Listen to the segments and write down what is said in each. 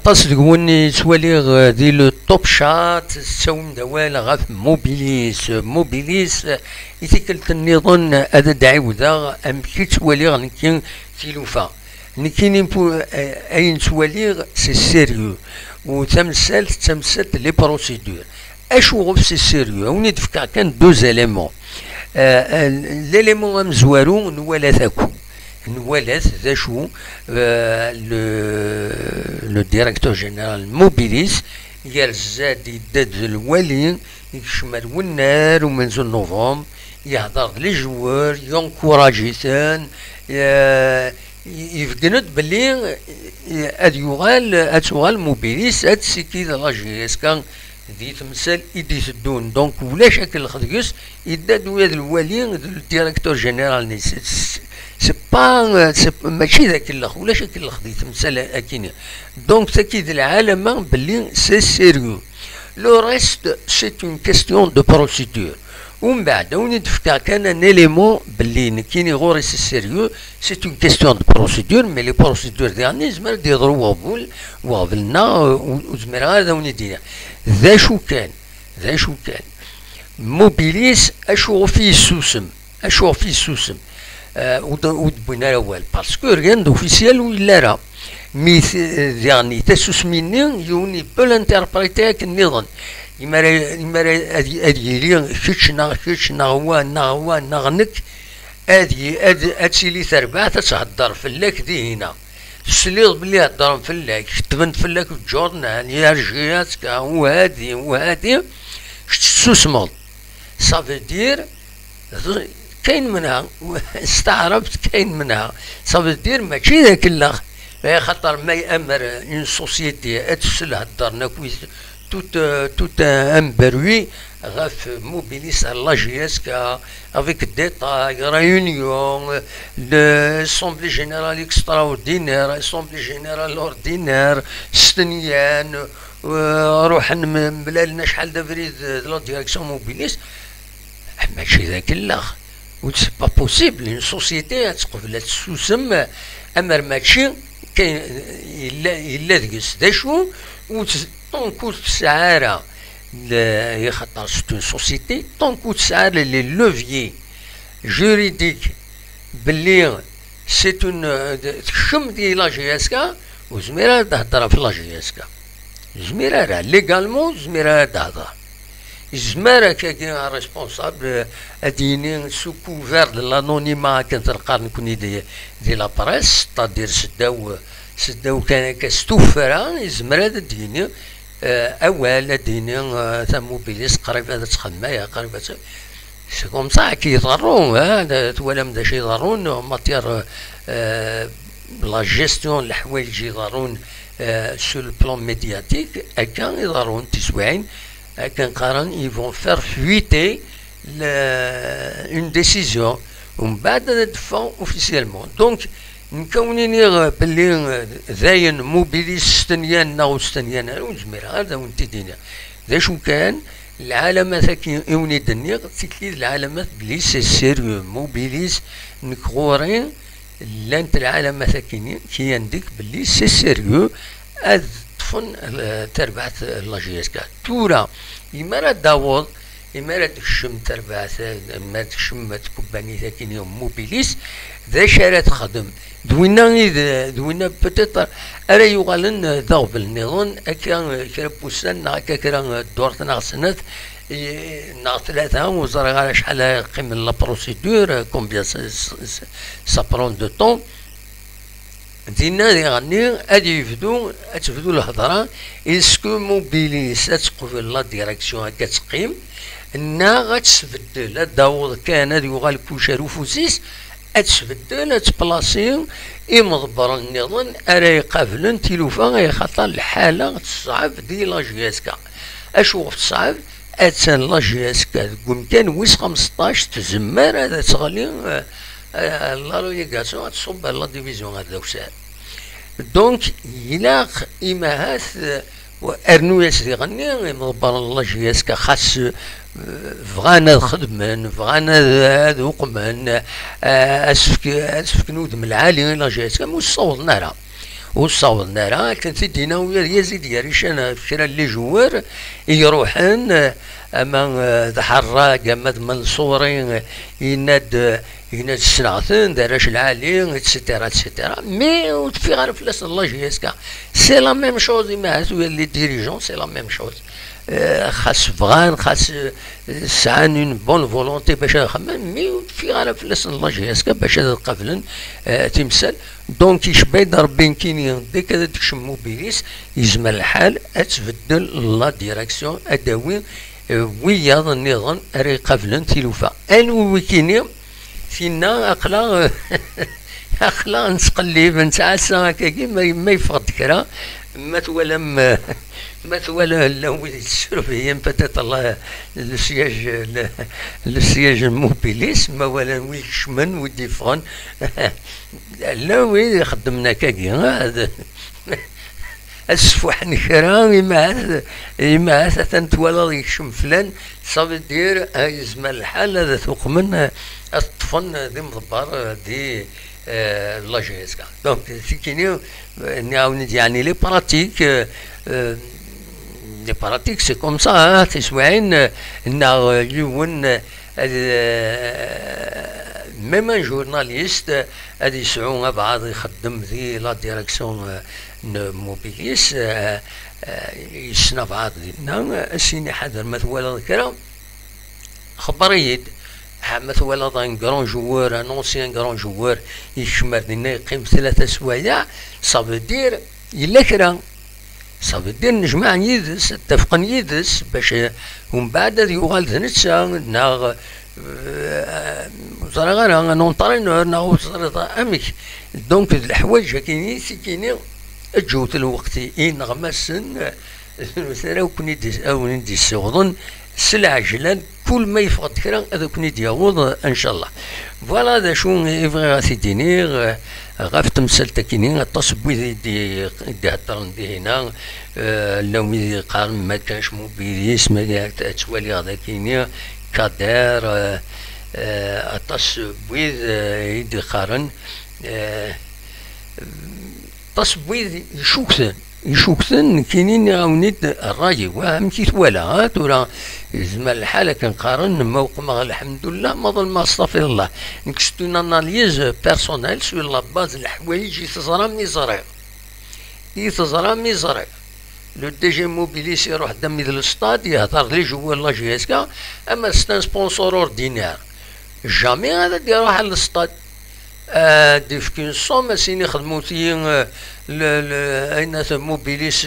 أطاس دقوني توالي دي لو توب شات تساوم دوال غاف موبيليس يتكلت النظام هذا دعيوذا أم كي توالي نكين تيلوفا نكين أين توالي سي سيريو وتمثلت لي بروسيدور أشو غف سي سيريو وني تفكر كان دوز إليمون ليليمون مزوارو نوالا ثاكو نوالات ذا شو لو ديريكتور جينيرال موبيليس يرزاد يداد الوالي يشمل والنار ومنزل نوفمبر يهضر لي جوار ينكوراجيتان يفقند بلي اد موبيليس اد سيكيد لاجيس كان دي تمثال يدي تدون دونك ولا شكل الخديوس يداد ويا الوالي الديريكتور جينيرال سي ماشي ذاك الاخ ولا شكل الاخ دي تمثال اكيني دونك تاكيد العالم باللي سي سيريو لو ريست سي اون كيستيون دو بروسيدور ومن بعد وني تفكر كان ان اليمون باللي كيني غوري سي سيريو سي اون كيستيون دو بروسيدور مي لي بروسيدور ديالني زمر يضروا وابلنا وزمر هذا وني دير ذا شو كان موبيليس اشو فيه السوسم ودبنا الاول باسكو ريان دوفيسيال ولا راه مي يعني تسوسميني يوني بول انتربريتي النظام يمر ادي كيتشنا هو نغنك ادي لي تربع تتهضر فلاك دي هنا السليط بلي هضر فلاك تبنت فلاك الجورنال يا رجيات وهادي تسوسمض صافي دير كاين منها استعرفت كاين منها صافي دير ماشي ذاك الاخ خاطر ما يامر اون سوسيتي اتسل هضرنا كويس توت ان بروي غاف موبيليس لا جيسكا افيك ديتاي ريونيون لاسومبلي جينيرال اكستراوردينير اسومبلي جينيرال اوردينير ستنيان روح ملالنا شحال دافريد لا ديريكسيون موبيليس ماشي ذاك الاخ و سي با بوسيبل اون سوسيتي تقبل تسوسم امر ماشي كاين الا دكس داشو و طونكو تسعاره يخطر سيت اون سوسيتي طونكو تسعر لي لوفيي جوريديك باللي سيت اون تخشم ديال لا جي اس كا وزميره تهضر في لا جي اس كا زميره راه ليغالمون زميره تهضر الزمارة كاين ريسبونسابل اديني سو كوفير دو لانونيما كنتلقى نكوني دي لا بريس تادير سداو كان كاستوفرا الزمرة اديني اول اديني تا موبيليس قريب هذا تخدمها قريب سي كوم صا كيضرون هذا توالم دا شي يضرون ماتير لا جيستيون الحوايج يضرون سو البلان ميدياتيك هكا يضرون تسويعين كان قارن ils vont faire fuiter une décision ومن بعد ندفعوا اوفيسيالمون دونك نكونيني باللي زاين موبيليس ستنيان ناو ستنيان ونجمير هذا وانت دينا ذا شو كان العلامات كي يوني دنيا تكليد العلامات بلي سي سيريو موبيليس نكغورين لانت العلامات كي عندك بلي سي سيريو طفن تربعت لاجيسكا تورا يمرا داوود يمرا تكشم تربعت ما تكشم تكباني ذاكين يوم موبيليس ذا شارع تخدم دوينا بوتيتر ارا يغالن ضغب النظام اكا كربوسان هكا كرا دورت ناغسنات ناغ ثلاثة وزرا غالا شحال قيم لا بروسيدور كومبيان سا برون دو طون دينا اللي غني غادي تبدو الهضره اسكو موبيليس تقبل لا ديريكسيون هكا تقيم انا غتسبدل داوود كان هذا يغال كوشارو فوسيس تسبدل تبلاصي يمضبر النظام ارا يقابلن تيلوفا خاطر الحاله تصعب دي لا جي اس كا اشوف تصعب اتسان لا جي اس كا كان ويس 15 تزمر هذا تغلي لا لويغاسيون تصب لا ديفيزيون هذا وسال دونك يلاق إماهات وأرنوياس اللي غني مضبر الله جياسكا خاص فغانا خدمن فغانا هذا وقمن اسفك نود من العالي لا جياسكا مش صوت نارا وصاوض نارا كنت دينا ويا يزيد يريشان كرا اللي جوار يروحن اما ضحراق اما منصورين يناد السنعتين داراش العالي اتسيتيرا اتسيتيرا مي وتفي غير فلاس الله جيسكا سي لا ميم شوز مع لي ديريجون سي لا ميم شوز خاص بغان خاص سعان اون بون فولونتي باش نخمم مي في غير فلاس الله جيسكا باش قبلا تمثال دونك يشبه ربي كاين ديك هذا تكشم موبيليس يزمر الحال اتبدل لا ديريكسيون اداوي ويا النظام راه قبلا تلوفا انو كيني فينا اقلا اقلا نتقلب نتعسى هكاكي ما يفقد كرا ما تولم ما تولا لو يتسرف هي بتات الله السياج الموبيليس ما ولا ويشمن وديفون لا وين خدمنا كاكي هذا السفوح نكرا إما تنتولى يكشم فلان صافي دير يزمر الحال هذا ثوق من الطفن دي مضبر دي لاجيسكا دونك كيني نعاود يعني لي براتيك سي كوم سا تسواعين نا يون ميم ان جورناليست هادي يسعو بعض يخدم في لا ديريكسيون موبيليس يسنا بعض ديالنا سيني حذر مثلا ذكرى خبريد مثلا ان كرون جوار ان اونسيان كرون جوار يشمر لنا يقيم 3 سوايع صافي دير الا كرا صافي دير نجمع يدس اتفقن يدس باش ومن بعد يوغال ذنتسا نا زرا غير ان اونطرينور نا امك دونك الحوايج كاينين الجوت الوقت نغمسن مثلا كوني دي السغضن سلعجلان كل ما يفقد كرا هذا كوني دياوض ان شاء الله فوالا هذا شو يبغي غاسيديني غاف تمثال تاكيني التصبوي دي هضرن دي هنا لو قال ما كانش موبيليس ما توالي هذا كيني كادير التصبوي يدي قارن تصبوي يشوكثن كاينين عاونيت الراجي وهم كيتوالا تورا زعما الحاله كنقارن موقع الحمد لله ما ظل ما استغفر الله نكشتو اناليز بيرسونيل سو لا باز الحوايج يتزرى مي زرع لو دي جي موبيليس يروح دمي للستاد يهضر لي جوا لا جيسكا اما ستان سبونسور اوردينير جامي هذا يروح للستاد ديفكين صوم سيني يخدمو تي اين موبيليس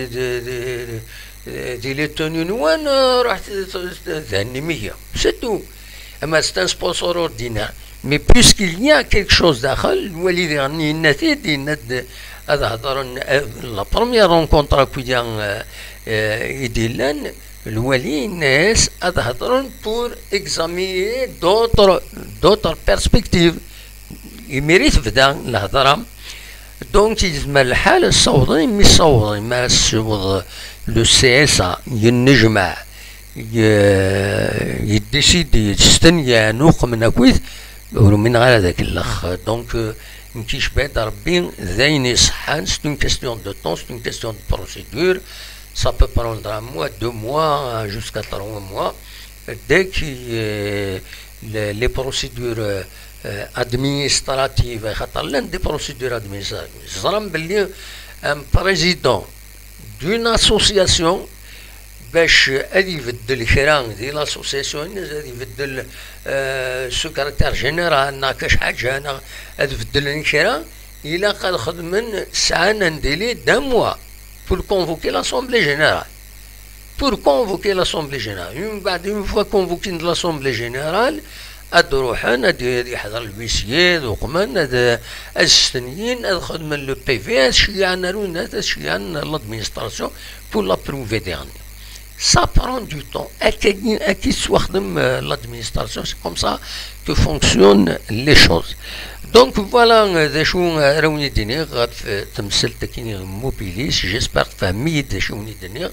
دي لي تونينوان رحت ذهني 100 سدو اما ستان سبونسور اوردينير مي بيسكيل يا كيك شوز داخل الوالد غني النتيد هذا هضر لا بروميير رونكونتر كويديان يديلان الوالي الناس هذا هضرون بور اكزامي دوتر بيرسبكتيف يميريت بدا الهضره دونك يزمر الحال الصوضي مي الصوضي ما الصوض لو سي اس ينجمع يديسيدي يستنيا نوق من اكويت من غير هذاك الاخ دونك نكيش بعد ربي ذاين يصحان سي اون كيستيون دو طون سي اون كيستيون دو بروسيدور سا بو بروندر ان موا 2 موا جوسكا 3 موا ديك لي بروسيدور administrative خاطر لان دي بروسيدور ادمينستراتيف زرم باللي ان بريزيدون دون اسوسياسيون باش ادي يبدل كرا ديال لاسوسياسيون ادي يبدل سكرتير جينيرال ناكاش حاجه انا ادي يبدل كرا الا قد خدمن ساعه نديلي دان موا بور كونفوكي لاسومبلي جينيرال من بعد اون فوا كونفوكي لاسومبلي جينيرال ادروحن ادي يحضر البيسياد وقمن اد السنين اد خدم لو بي في اس شيان رونات شيان لادمينستراسيون بور لا بروفي ديرني ça prend du temps اكيد تخدم l'administration c'est comme ça que fonctionnent les choses donc voilà ذا شو راوني ديني غاد تمثل تكيني موبيليس جيسبر فامي ذا شو ديني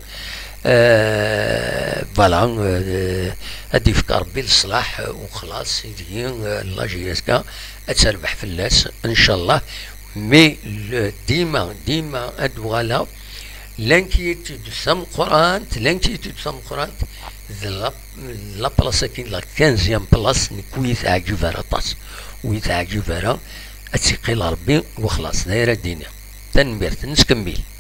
فوالا هادي يفكر ربي الصلاح وخلاص يدين لا جي اس كا تربح في الناس ان شاء الله مي ديما ادوالا لانكيتود سام قران لانكيتود سام قران لا بلاصه كاين لا 15 بلاص نكوي تعجب طاس ويتعجب راه اتقي ربي وخلاص دايره الدنيا تنمير نكمل.